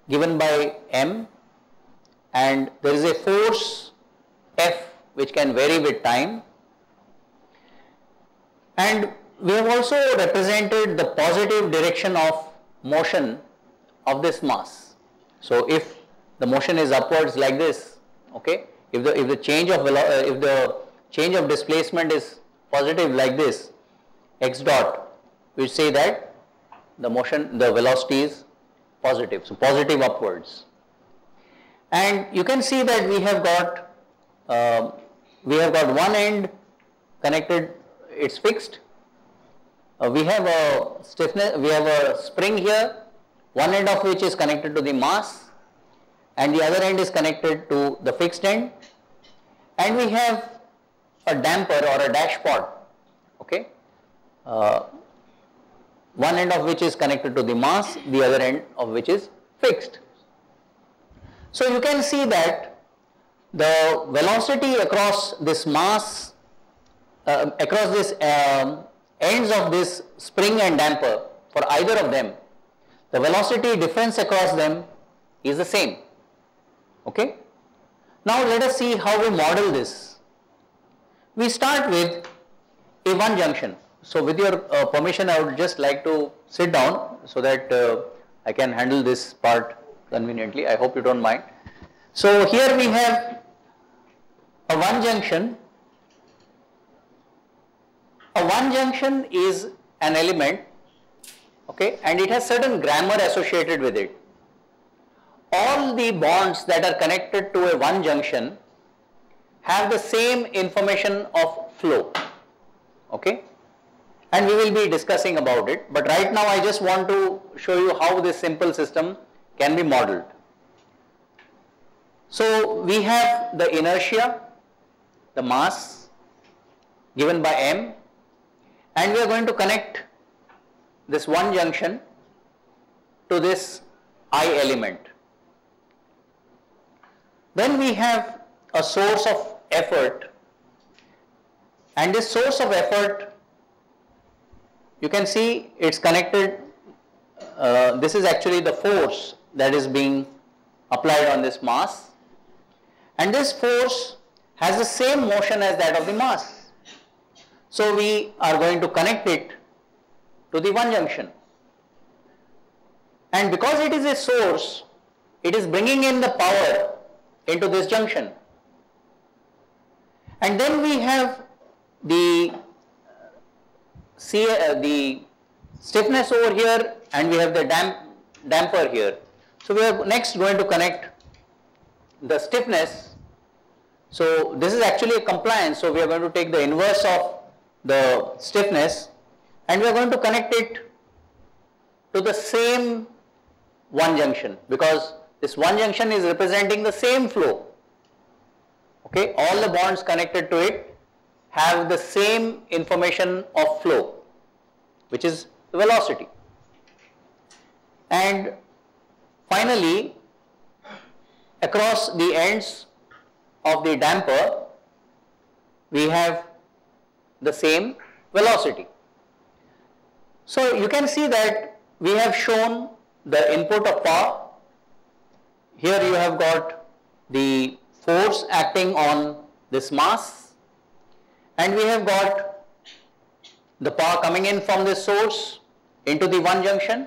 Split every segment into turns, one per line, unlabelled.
given by m, and there is a force F which can vary with time, and we have also represented the positive direction of motion of this mass. So if the motion is upwards like this, okay, if the change of displacement is positive like this, x dot, we say that the velocity is positive, so positive upwards. And you can see that we have got one end connected, it's fixed. We have a stiffness, we have a spring here, one end of which is connected to the mass and the other end is connected to the fixed end, and we have a damper or a dashpot, okay, one end of which is connected to the mass, the other end of which is fixed. So you can see that the velocity across this mass, across this ends of this spring and damper, for either of them, the velocity difference across them is the same. Okay. Now let us see how we model this. We start with a one junction. So with your permission, I would just like to sit down so that I can handle this part conveniently. I hope you don't mind. So here we have a one junction. A one junction is an element, okay, and it has certain grammar associated with it. All the bonds that are connected to a one junction have the same information of flow, okay, and we will be discussing about it, but right now I just want to show you how this simple system can be modeled. So we have the inertia, the mass given by m, and we are going to connect this one junction to this I element. Then we have a source of effort, and this source of effort, you can see it's connected, this is actually the force that is being applied on this mass, and this force has the same motion as that of the mass. So we are going to connect it to the one junction, and because it is a source, it is bringing in the power into this junction. And then we have the stiffness over here, and we have the damper here. So we are next going to connect the stiffness. So this is actually a compliance, so we are going to take the inverse of the stiffness and we are going to connect it to the same one junction, because this one junction is representing the same flow. Okay, all the bonds connected to it have the same information of flow, which is the velocity. And finally, across the ends of the damper, we have the same velocity. So you can see that we have shown the input of power. Here you have got the force acting on this mass, and we have got the power coming in from this source into the one junction,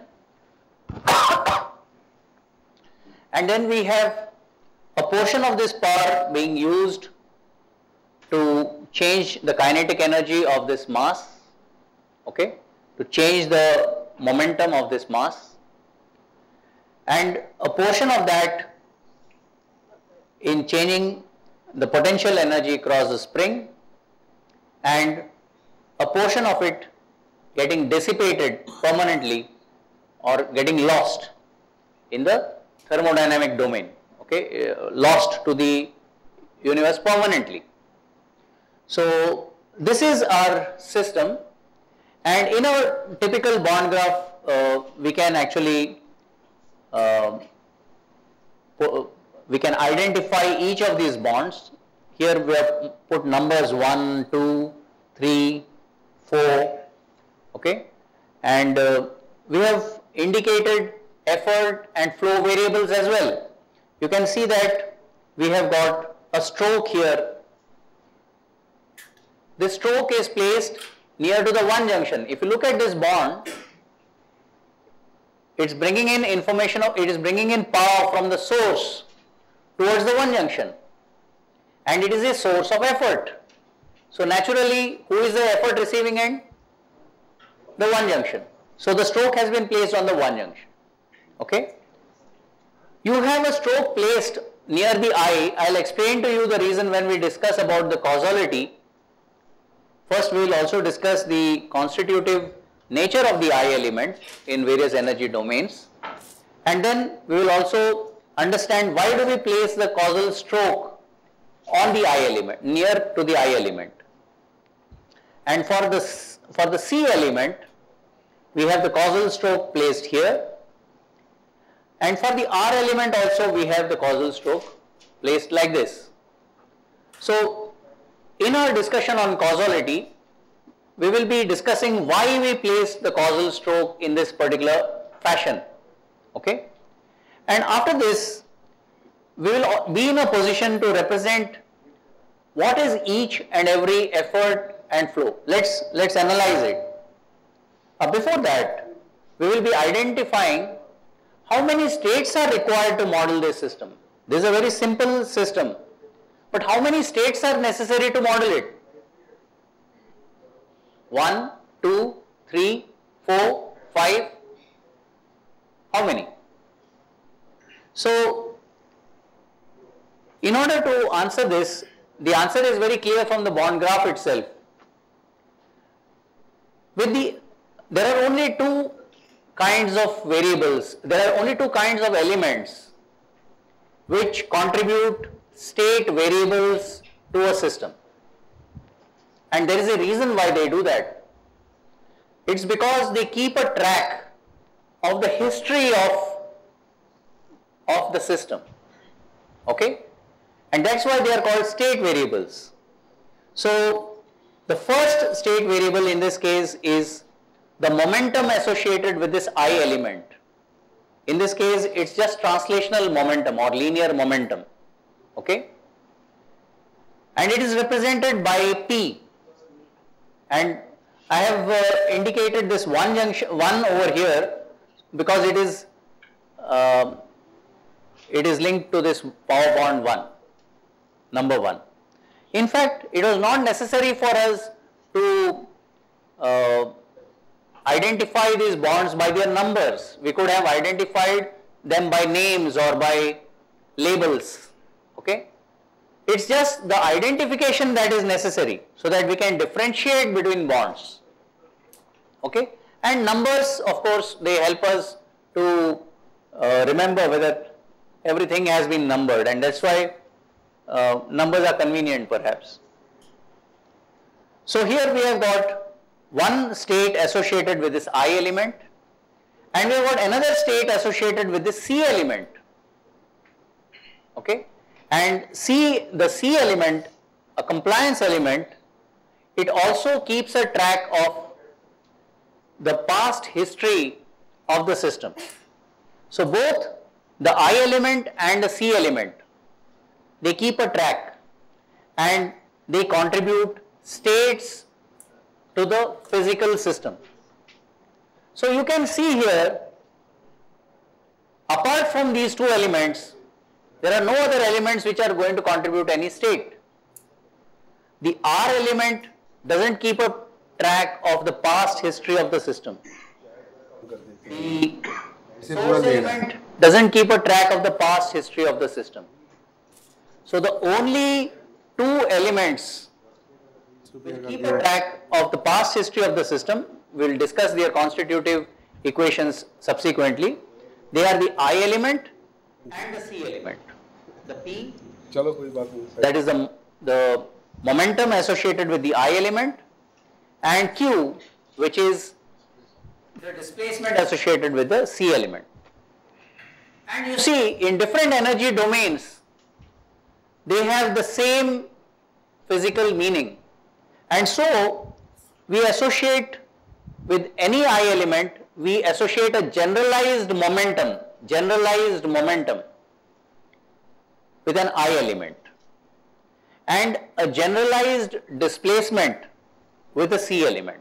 and then we have a portion of this power being used to change the kinetic energy of this mass, okay, to change the momentum of this mass, and a portion of that in changing the potential energy across the spring, and a portion of it getting dissipated permanently or getting lost in the thermodynamic domain, okay, lost to the universe permanently. So this is our system, and in our typical bond graph we can actually we can identify each of these bonds. Here we have put numbers 1, 2, 3, 4, okay, and we have indicated effort and flow variables as well. You can see that we have got a stroke here. This stroke is placed near to the 1 junction. If you look at this bond, it's bringing in information, it is bringing in power from the source towards the 1 junction, and it is a source of effort. So naturally, who is the effort receiving end? The 1 junction. So the stroke has been placed on the 1 junction. Okay. You have a stroke placed near the eye. I'll explain to you the reason when we discuss about the causality. First, we will also discuss the constitutive nature of the eye element in various energy domains, and then we will also understand why do we place the causal stroke on the eye element, near to the eye element. And for the C element, we have the causal stroke placed here, and for the R element also we have the causal stroke placed like this. So in our discussion on causality, we will be discussing why we place the causal stroke in this particular fashion. Okay, and after this we will be in a position to represent what is each and every effort and flow. Let's analyze it. Before that, we will be identifying how many states are required to model this system. This is a very simple system, but how many states are necessary to model it? 1, 2, 3, 4, 5. How many? So, in order to answer this, the answer is very clear from the bond graph itself. There are only 2 kinds of variables, there are only 2 kinds of elements which contribute state variables to a system. And there is a reason why they do that. It's because they keep a track of the history of the system. Okay? And that's why they are called state variables. So the first state variable in this case is the momentum associated with this I element. In this case, it's just translational momentum or linear momentum. Okay? And it is represented by P. And I have indicated this 1 over here because it is linked to this power bond 1, number 1. In fact, it was not necessary for us to identify these bonds by their numbers. We could have identified them by names or by labels. Okay? It's just the identification that is necessary so that we can differentiate between bonds. Okay? And numbers, of course, they help us to remember whether everything has been numbered, and that's why numbers are convenient perhaps. So here we have got one state associated with this I element, and we have got another state associated with this C element. Okay? And the C element, a compliance element, it also keeps a track of the past history of the system. So both the I element and the C element, they keep a track and they contribute states to the physical system. So you can see here, apart from these 2 elements, there are no other elements which are going to contribute any state. The R element doesn't keep a track of the past history of the system. The source element doesn't keep a track of the past history of the system. So the only 2 elements which keep a track of the past history of the system, we will discuss their constitutive equations subsequently. They are the I element and the C element. The P, that is the momentum associated with the I element, and Q, which is the displacement associated with the C element. And you see, in different energy domains, they have the same physical meaning. And so, we associate with any I element we associate a generalized momentum with an I element and a generalized displacement with a C element.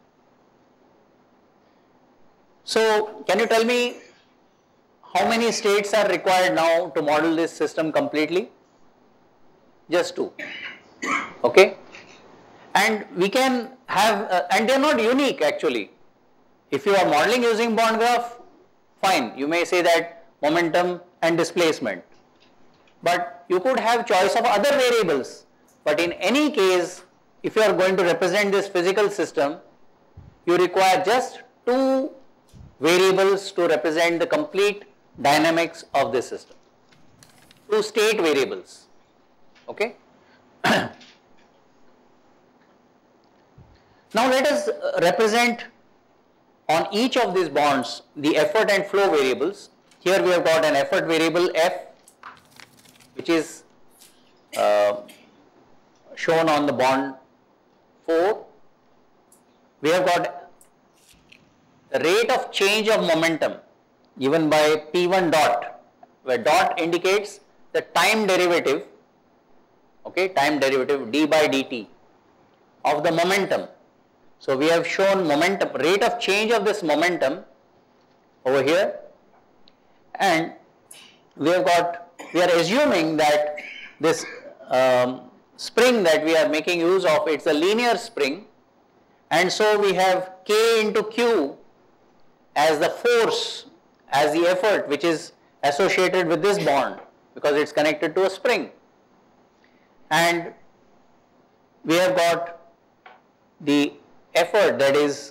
So can you tell me how many states are required now to model this system completely? Just 2. Okay, and we can have and they are not unique actually. If you are modeling using bond graph, fine, you may say that momentum and displacement, but you could have choice of other variables. But in any case, if you are going to represent this physical system, you require just 2 variables to represent the complete dynamics of this system. 2 state variables. Okay. Now let us represent on each of these bonds the effort and flow variables. Here we have got an effort variable F, which is shown on the bond 4. We have got the rate of change of momentum given by P1 dot, where dot indicates the time derivative, okay, time derivative d by dt of the momentum. So we have shown momentum, rate of change of this momentum over here, and we are assuming that this spring that we are making use of, it's a linear spring, and so we have K into Q as the force, as the effort which is associated with this bond because it's connected to a spring, and we have got the effort, that is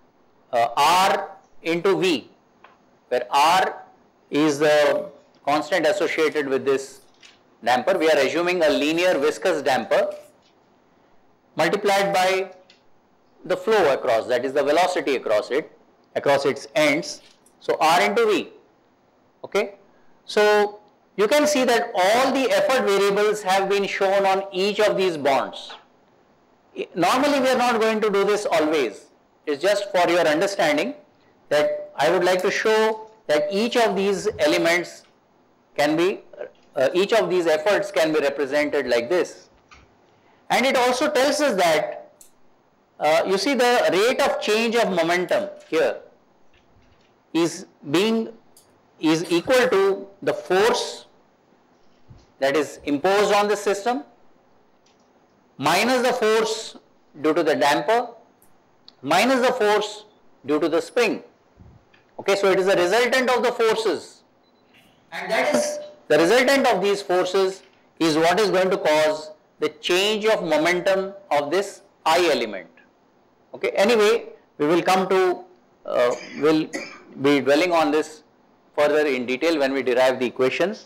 R into V, where R is the constant associated with this damper. We are assuming a linear viscous damper multiplied by the flow across, that is the velocity across it, across its ends. So R into V. Okay. So you can see that all the effort variables have been shown on each of these bonds. Normally we are not going to do this always. It's just for your understanding that I would like to show that each of these elements can be, each of these efforts can be represented like this. And it also tells us that you see the rate of change of momentum here is equal to the force that is imposed on the system minus the force due to the damper minus the force due to the spring. Okay, so it is the resultant of the forces, and that is the resultant of these forces is what is going to cause the change of momentum of this I element. Okay, anyway, we will come to, will be dwelling on this further in detail when we derive the equations.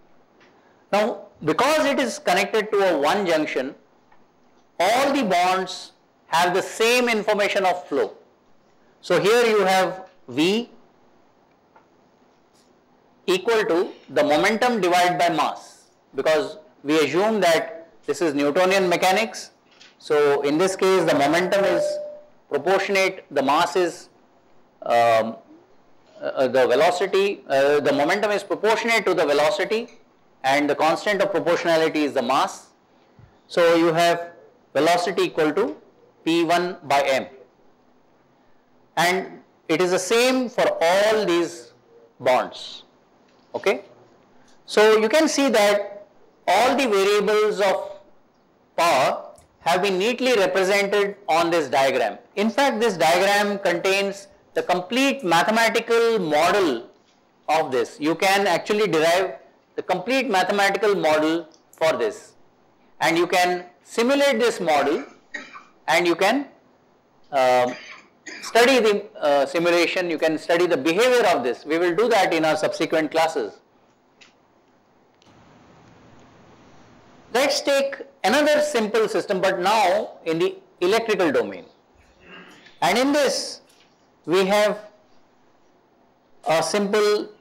Now, because it is connected to a one junction, all the bonds have the same information of flow. So here you have V equal to the momentum divided by mass, because we assume that this is Newtonian mechanics. So in this case the momentum is proportionate, the mass is the velocity, the momentum is proportionate to the velocity, and the constant of proportionality is the mass. So you have velocity equal to P1 by m, and it is the same for all these bonds. Okay, so you can see that all the variables of power have been neatly represented on this diagram. In fact, this diagram contains the complete mathematical model of this. You can actually derive the complete mathematical model for this, and you can simulate this model, and you can study the simulation, you can study the behavior of this. We will do that in our subsequent classes. Let's take another simple system, but now in the electrical domain, and in this we have a simple